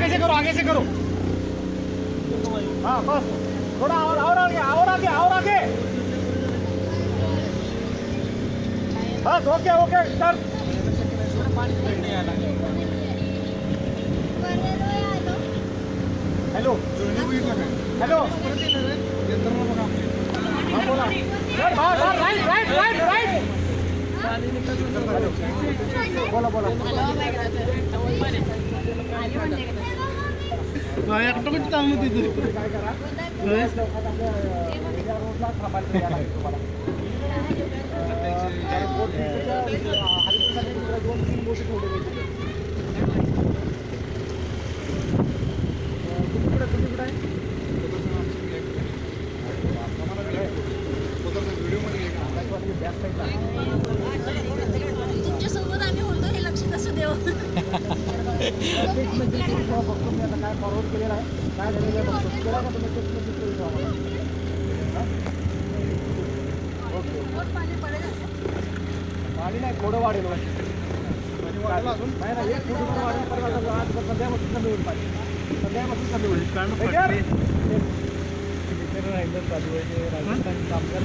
आगे से करो हाँ बस थोड़ा और आगे बस ओके डन हेलो हाँ बोला राइट बोला ऑटोमेटिक चालू तिथे तुमच्यासोबत आम्ही होतो हे लक्षात असू देव बघतो मी आता काय फॉरवर्ड केलेलं आहे काय झालेलं आहे बघतो केला का तुम्ही ओके पाणी नाही थोडं वाढेल अजून नाही ना एक फूट वाढेल आज सध्यापासून कमी होईल पाणी सध्यापासून कमी होईल कारण राहिलं चालू आहे ते राजस्थान कामगार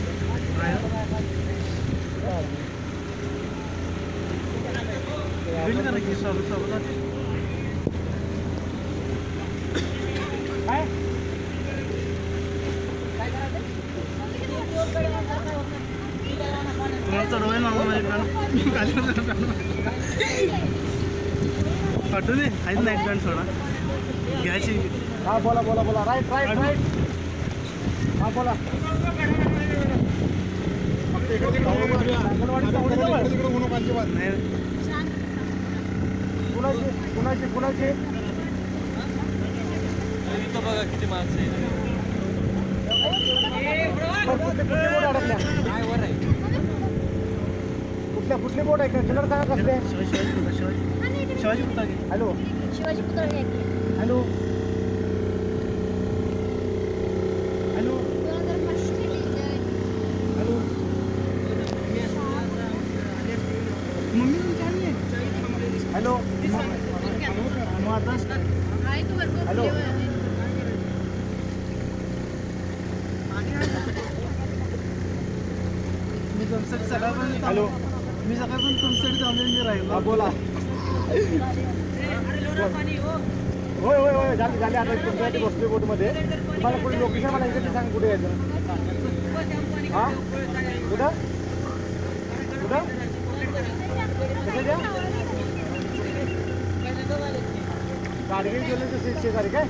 पाठवू दे आहेत नाईट पॅन्ट सोडा घ्यायची हाँ बोला राइट हाँ बोला कुणाची बघा किती माणसं कुठले बोट आहे कलर सांगा कसले शिवाजी पुतळे हॅलो शिवाजी पुतळे हॅलो हेलो हेलो हेलो मी सकाळपासून तुमच्यासाठी थांबलेली राहील हा बोला होय झाले आता तुमच्यासाठी बसलोय बोटमध्ये तुम्हाला कुठे लोकेशन मला इथे सांग कुठे यायचं हां कुठं गाडगे गेले तर शेजारी काय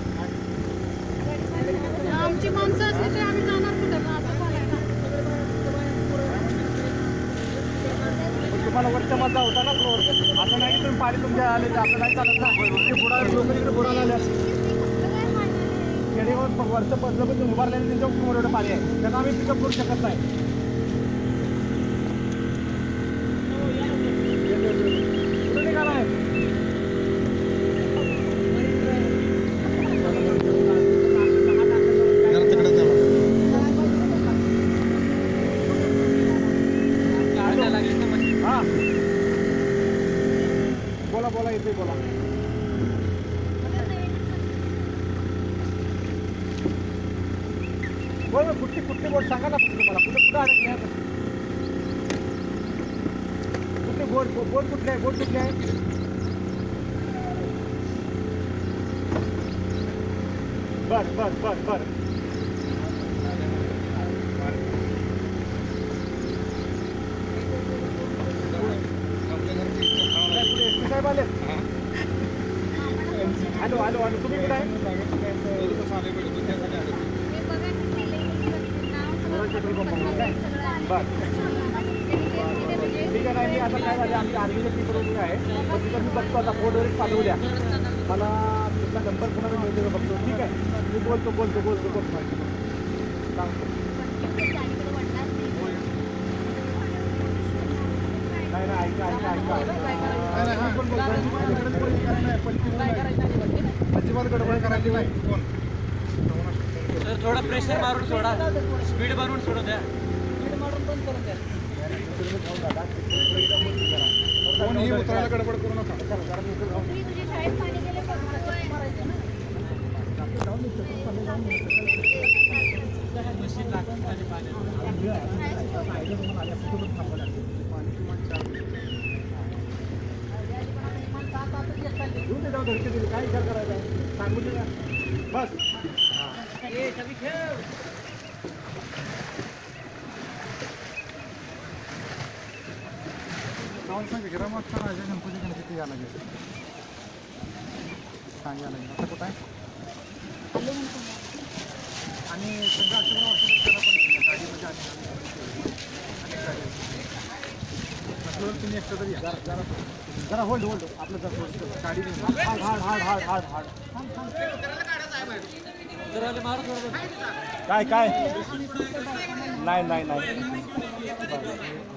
आमची माणसं असली तर आम्ही जाणार कुठे तुम्हाला वरच्या मजा होता ना फ्लोअर असं नाही की तुम्ही पाणी तुमच्या आले तर आपलं नाही चालत ना बुडा लोक इकडे बुडाला आले खेडेवर वरचं पडलं पण तुम्ही उभारलेलं त्यांच्या समोर एवढं पाणी आहे त्यांना आम्ही पिकअप करू शकत नाही कुठे निघाला आहे हां बोला येते बोला बोल कुठली बोट सांगा ना फक्त मला कुठे अडकले कुठली बोट कुठली आहे बर साहेब आले हॅलो तुम्ही कुठे आहे बरं ठीक आहे नाही मी आता काय झालं आमच्या आर्मीच्या पीकडून आहे पण तिथं मी बघतो आता फोनवर चालू द्या मला तुमचा नंबर कोणाला मिळतो का बघतो ठीक आहे मी बोलतो नाही ऐका अजिबात गडबड करायची नाही कोण सर थोडा प्रेशर मारून सोडा स्पीड मारून सोडू द्या कोण ही उतरायला गडबड करू नका तुझी शाळेत पाणी गेले घेऊन त्याच्यावर धडके दिले काय विचार करायचा सांगू दे ना बस ग्रामस्थ गणपती गणपती यायला लागेल सांगायला लागेल आता कुठं आहे आणि सगळं अशा गाडीमध्ये तुम्ही एकटं तरी या जरा होल्ड आपलं जरा गाडी हाड हाड हाड हाड हाड हाड काय काय नाही